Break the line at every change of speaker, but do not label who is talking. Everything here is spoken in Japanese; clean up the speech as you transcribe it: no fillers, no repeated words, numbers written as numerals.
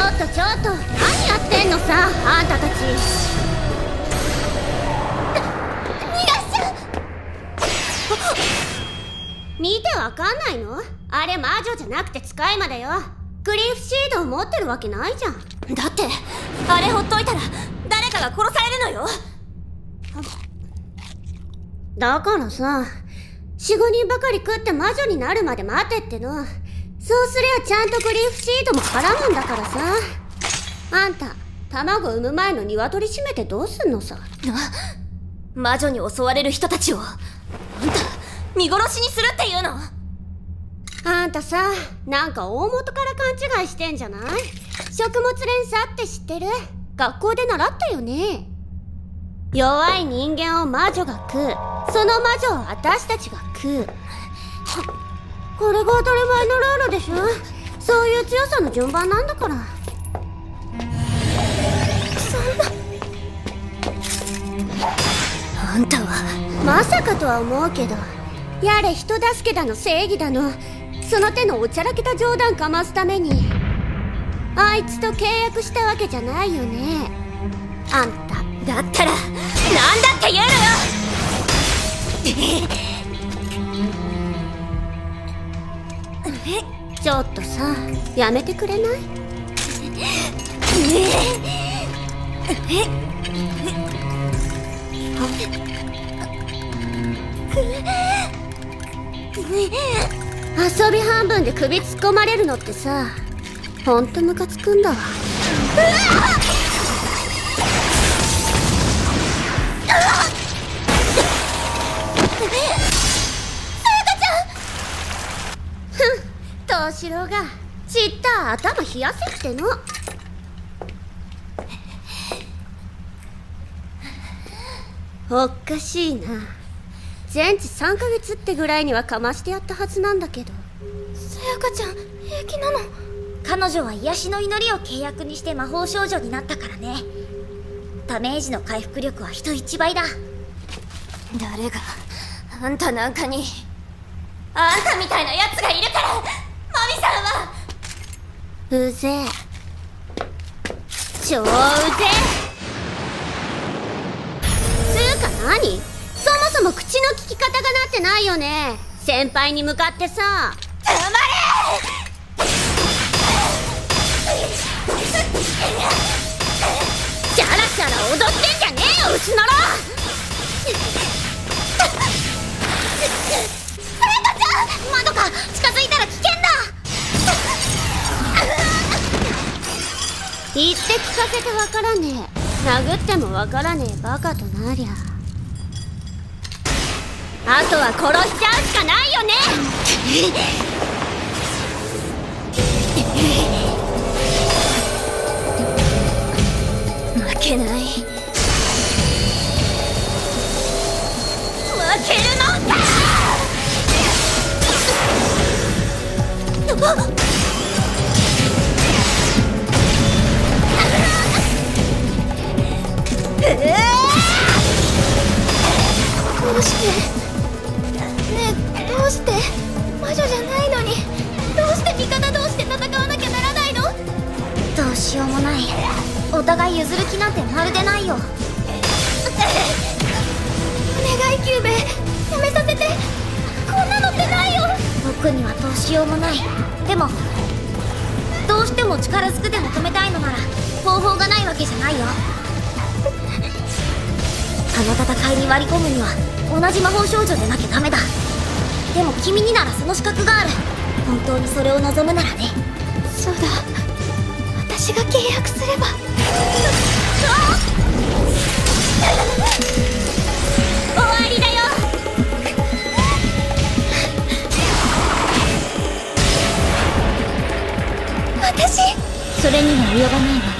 っと何やってんのさ、あんたたち。逃がしちゃう。見てわかんないの？あれ魔女じゃなくて使い魔だよ。グリーフシードを持ってるわけないじゃん。
だってあれほっといたら誰かが殺されるのよ。
だからさ、4、5人ばかり食って魔女になるまで待てっての。そうすりゃちゃんとグリーフシードも絡むんだからさ。あんた、卵産む前の鶏締めてどうすんのさ。
魔女に襲われる人たちをあんた見殺しにするっていうの？
あんたさ、なんか大元から勘違いしてんじゃない？食物連鎖って知ってる？学校で習ったよね。弱い人間を魔女が食う。その魔女を私たちが食う。これが当たり前のルールでしょ。そういう強さの順番なんだから。そんな。
あんたは
まさかとは思うけど、やれ人助けだの正義だの、その手のおちゃらけた冗談かますためにあいつと契約したわけじゃないよね、あんた。
だったらなんだって言うのよ。
ちょっとさ、やめてくれない？遊び半分で首突っ込まれるのってさ、ほんとムカつくんだわ。東四郎がちった頭冷やせっての。おかしいな。全治3ヶ月ってぐらいにはかましてやったはずなんだけど。
さやかちゃん平気なの？彼女は癒しの祈りを契約にして魔法少女になったからね。ダメージの回復力は人一倍だ。誰があんたなんかに、あんたみたいなやつがいるからマミさんは。
うぜえ、超うぜえ。つうか何？そもそも口の利き方がなってないよね。先輩に向かってさ。
止まれ！
ジャラジャラ踊ってんじゃねえよ、牛のろ。
さやかちゃん、窓か近づいたら危険だ。
言って聞かせてわからねえ。殴ってもわからねえバカとなりゃ、あとは殺しちゃうしかないよね。
負けない。負けるのか。どうしてねえ、どうして魔女じゃないのにどうして味方同士で戦わなきゃならないの？どうしようもない。お互い譲る気なんてまるでないよ。お願いキューベ、やめさせて。こんなのってないよ。僕にはどうしようもない。でもどうしても力ずくでも止めたいのなら方法がないわけじゃないよ。あの戦いに割り込むには同じ魔法少女でなきゃダメだ。でも君にならその資格がある。本当にそれを望むならね。そうだ、私が契約すれば。
終わりだよ。
私、それには及ばないわ。